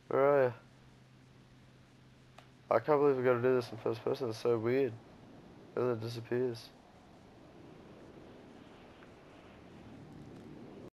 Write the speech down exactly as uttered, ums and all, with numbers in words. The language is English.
Where are you? I can't believe we gotta do this in first person. It's so weird. It really disappears.